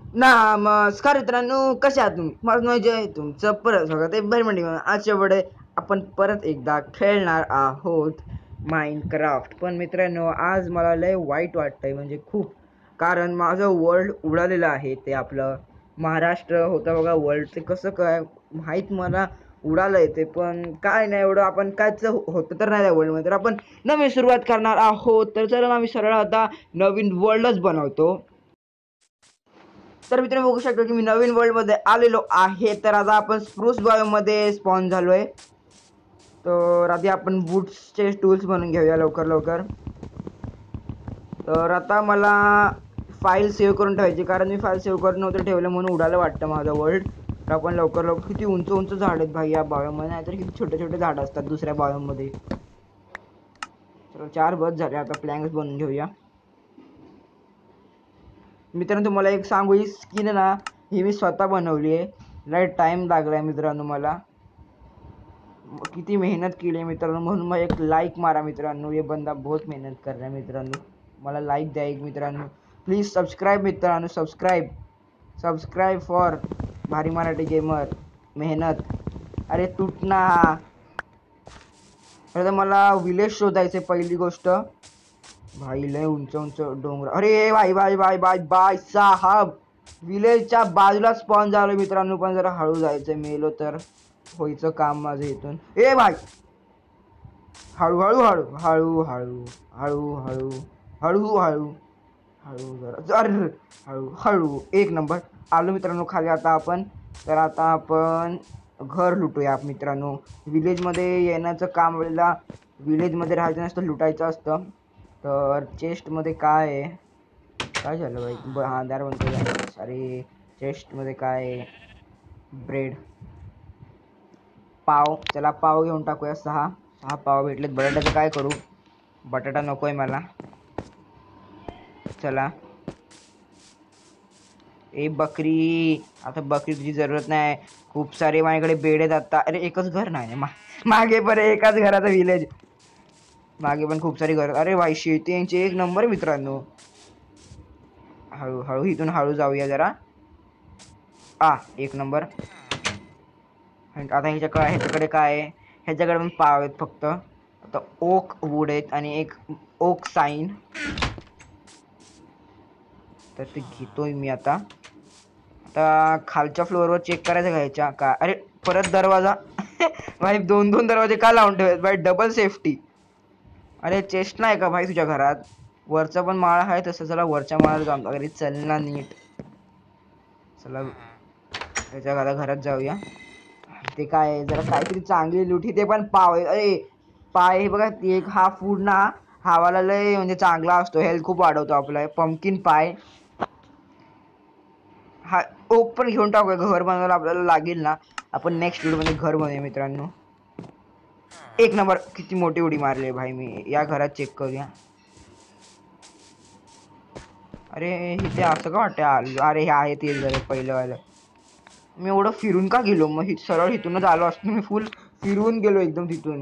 नमस्कार मित्रांनो, कसे आहात तुम्ही? माझं नाव जय, तुमचं परत स्वागत आहे बर्मंडी. आजच्या वेळे आपण परत एकदा खेळणार आहोत माइनक्राफ्ट. पण मित्रांनो, आज मला लय वाईट वाटतंय, म्हणजे खूप. कारण माझं वर्ल्ड उडालेलं आहे. ते आपलं महाराष्ट्र होतं बघा वर्ल्ड, ते कसं काय माहीत मला उडालंय ते. पण काय नाही एवढं आपण कायच होतं तर नाही त्या वर्ल्डमध्ये. तर आपण नवीन सुरुवात करणार आहोत. तर चला आम्ही सरळ आता नवीन वर्ल्डच बनवतो. तर मित्रांनो, बघू शकता की मी नवीन वर्ल्ड मध्ये आलेलो आहे. तर आता आपण स्प्रूस बायोम मध्ये स्पॉन झालोय. तर आधी आपण बूट्सचे टूल्स बनवून घेऊया लवकर लवकर. तर आता मला फाईल सेव्ह करून ठेवायची, कारण मी फाईल सेव्ह करून नव्हतं ठेवलं म्हणून उडालं वाटतं माझं वर्ल्ड. तर आपण लवकर लवकर, किती उंच उंच झाड आहेत भाई या बायोमध्ये, नाहीतर किती छोटे छोटे झाड असतात दुसऱ्या बायोमध्ये. तर 4 बस झाले, आता प्लॅन्क्स बनवून घेऊया. मित्रांनो तुम्हाला एक सांगू, ही स्किन ना ही मी स्वतः बनवली आहे. लय टाइम लागलाय मित्रांनो मला, किती मेहनत केली आहे मित्रांनो. म्हणून मग एक लाईक मारा मित्रांनो, ये बंदा बहुत मेहनत कर रहा है मित्रांनो. मला लाईक द्या एक मित्रांनो, प्लीज. सबस्क्राईब मित्रांनो, सबस्क्राईब सबस्क्राईब फॉर भारी मराठी गेमर. मेहनत. अरे तुटना. आता मला विलेज शोधायचे पहिली गोष्ट. भाई लय उंच उंच डोंगर. अरे भाई भाई भाई भाई भाई साहब, विलेजच्या बाजूला स्पॉन झालो मित्रांनो. पण जरा हळू जायचं, मेलो तर व्हायचं काम माझं इथून. ए भाई, हळू हळू हळू हळू हळू हळू हळू हळू हळू हळू जरा हळू हळू. एक नंबर. आलो मित्रांनो खाली आता आपण. तर आता आपण घर लुटूया मित्रांनो. विलेजमध्ये येण्याचं काम वेळेला विलेजमध्ये राहायचं नसतं, लुटायचं असतं. तर चेस्टमध्ये काय आहे? काय झालं बाई? हा दार बनतो. अरे चेस्टमध्ये काय आहे? ब्रेड, पाव. चला पाव घेऊन टाकूया. 6 पाव भेटलेत. बटाट्याचं काय करू? बटाटा नकोय मला. चला. ए बकरी, आता बकरी तुझी जरूरत नाही. खूप सारे माझ्याकडे बेड आहेत आता. अरे एकच घर नाही, मागे पण एकाच घराचा विलेज. मागे पण खूप सारी घर. अरे भाई शेती यांची एक नंबर मित्रांनो. हळू हळू इथून हळू जाऊया जरा. एक नंबर. आता ह्याच्याकडे काय आहे? ह्याच्याकडे पण पाव आहेत फक्त. आता ओक वूड आहेत आणि एक ओक साईन. तर ते घेतोय मी आता. आता खालच्या फ्लोअरवर चेक करायचं घ्यायच्या का? अरे परत दरवाजा. भाई दोन दोन दरवाजे का लावून ठेवत भाई? Double safety. अरे चेस्ट नाही का भाई तुझ्या घरात? वरचा पण माळा आहे तसं. चला वरच्या माळाला जाऊन अरे चल ना नीट. चला त्याच्या घरात जाऊया. ते काय जरा काहीतरी चांगली लुटी. ते पण पाव आहे. अरे पाय हे बघा, ती एक हा फूड ना हावाला लय म्हणजे चांगला असतो, हेल्थ खूप वाढवतो आपला. पंपकिन पाय. हा ओक पण घेऊन टाकूया, घर बनवायला आपल्याला लागेल ना. आपण नेक्स्ट व्हिडिओमध्ये घर बनवूया मित्रांनो. एक नंबर. किती मोठी उडी मारली भाई मी. या घरात चेक करूया. अरे इथे असं का वाटतं? अरे हे आहे तेच घर पहिलं वालं. मी एवढं फिरून का गेलो? मग सरळ इथूनच आलो असतो मी. फुल फिरून गेलो एकदम तिथून.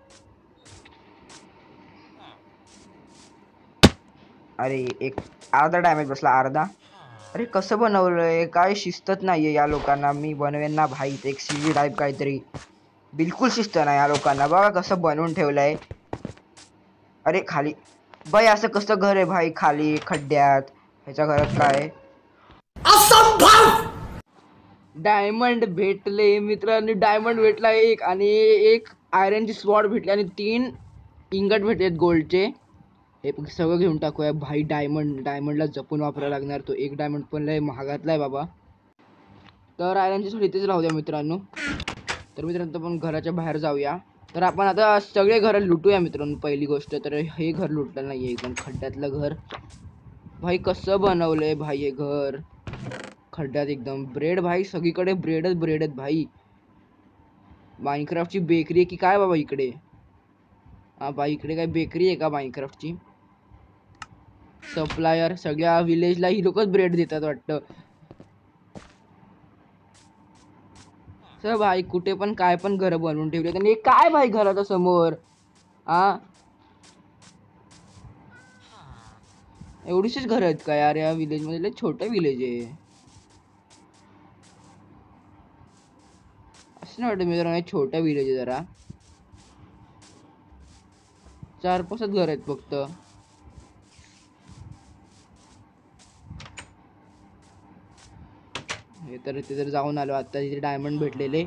अरे एक अर्धा डॅमेज बसला, अर्धा. अरे कसं बनवलंय? काय शिस्तच नाहीये या लोकांना. मी बनवेन ना भाई एक सीडी टाईप काहीतरी. बिलकुल शिस्त नाही या लोकांना. बघा कसं बनवून ठेवलंय. अरे खाली बाई, असं कसं घर आहे भाई खाली खड्ड्यात? ह्याच्या घरात काय? असंभव. डायमंड भेटले मित्रांनो. डायमंड भेटला एक, आणि एक आयरनची स्वॉर्ड भेटली, आणि 3 इंगट भेटलेत गोल्डचे. हे सगळं घेऊन टाकूया भाई. डायमंडला जपून वापरायला लागणार. तो एक डायमंड पण लय महागातला आहे बाबा. तर आयरनची स्वॉर्ड इथेच राहू द्या मित्रांनो. तर मित्रांनो आपण घराच्या बाहेर जाऊया. तर आपण आता सगळे घर लुटूया मित्रांनो. पहिली गोष्ट तर हे घर लुटलं नाहीये, एकदम खड्ड्यातलं घर. भाई कसं बनवलंय भाई हे घर? खड्ड्यात एकदम. ब्रेड भाई, सगळीकडे ब्रेडच ब्रेड आहेत भाई. माइनक्राफ्टची बेकरी आहे की काय बाबा इकडे? हा भाई इकडे काय बेकरी आहे का माइनक्राफ्टची? सप्लायर. सगळ्या विलेजला ही लोकच ब्रेड देतात वाटतं. सर भाई कुठे पण काय पण घर बनवून ठेवले. आणि काय भाई घराच्या समोर? एवढीशीच घर आहेत का यार या विलेज मध्ये? छोटं विलेज आहे. असं नाही वाटत मित्रांनो, हे छोटा विलेज आहे जरा. 4-5 घर आहेत फक्त. हे तर तिथे जाऊन आलो आता. तिथे डायमंड भेटलेले.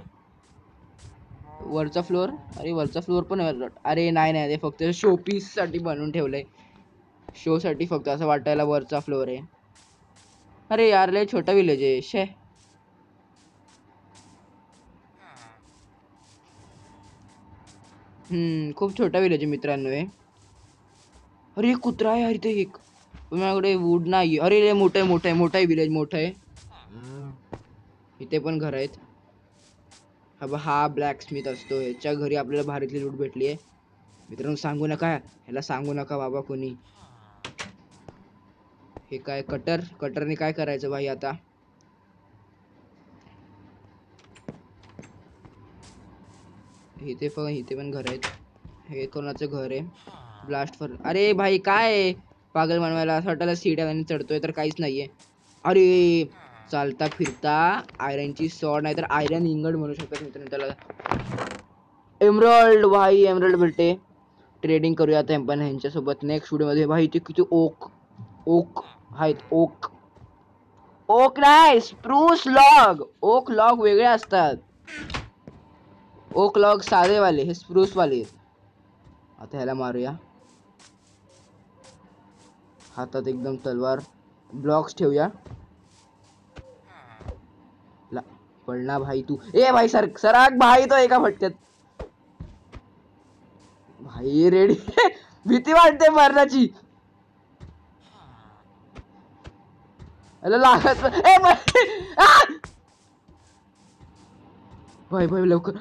वरचा फ्लोअर, अरे वरचा फ्लोअर पण अरे नाही नाही, ते फक्त शो पीस साठी बनवून ठेवलंय. शो साठी फक्त असं वाटायला वरचा फ्लोअर आहे. अरे यार लय छोटा विलेज आहे शे. खूप छोटा विलेज आहे मित्रांनो हे. अरे कुत्रा आहे यार इथे एक. माझ्याकडे वूड नाही. अरे लय मोठं आहे, मोठं आहे, मोठा आहे विलेज, मोठं आहे. इथे पण घर आहेत. हा ब्लॅक स्मिथ असतो. ह्याच्या घरी आपल्याला भारीतली लूट भेटली आहे मित्रांनो. सांगू नका ह्याला, सांगू नका बाबा कोणी. हे काय कटरने काय करायचं भाई आता. इथे पण घर आहेत. हे कोणाचं घर आहे. ब्लास्ट फर, अरे भाई काय पागल बनवायला. असं वाटायला सीड्याने चढतोय तर काहीच नाहीये. अरे चालता फिरता आयरनची सॉड नाही तर आयरन इंगड म्हणू शकतात मित्रांनो त्याला. एमराल्ड भाई, एमराल्ड भेटते. ट्रेडिंग करूया आता आपण ह्यांच्यासोबत नेक्स्ट व्हिडिओ मध्ये. भाई ते किती ओक आहेत. ओक नाही, स्प्रूस लॉग. ओक लॉग वेगळे असतात. ओक लॉग साधेवाले, हे स्प्रूस वाले. आता ह्याला मारूया. हातात एकदम तलवार. ब्लॉक्स ठेवूया. पडला भाई तू. ए भाई सराग भाई तो एका फटक्यात. भाई रेडी. भीती वाटते मरणाची. लागत भाई भाई लवकर.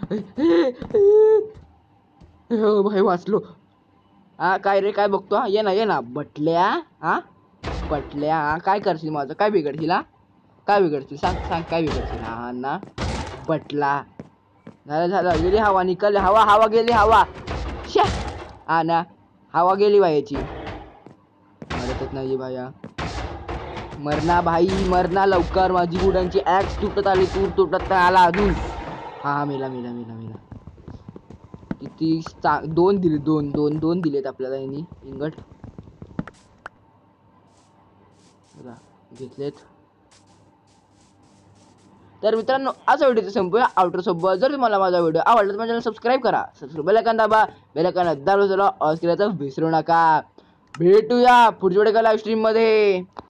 भाई वाचलो. काय रे काय बघतो. ये ना बटल्या. बटल्या काय करशील माझं, काय बिघडशील. काय बिघडशील सांग काय बिघडशील. हा ना बटला. झालं गेली हवा, निकल हवा गेली हवा. हा ना हवा गेली बायाची. मरतच नाही भाया. मरना भाई मरना लवकर. माझी गुडांची ऍक्स तुटत आली. तुटत आला अजून. हा मेला. किती 2 दिले. दोन दिलेत आपल्याला यांनी इंगट. घेतलेत. तर मित्रांनो असा व्हिडिओ संपूया आउटर सोबत. जर तुम्हाला माझा व्हिडिओ आवडला तर माझ्या चॅनल सबस्क्राईब करा. बेल आयकॉन दाबा. बेल आयकॉन दाबून ऑल केल्याचं विसरू नका. भेटूया पुढच्या व्हिडिओ लाईव्ह स्ट्रीम मध्ये.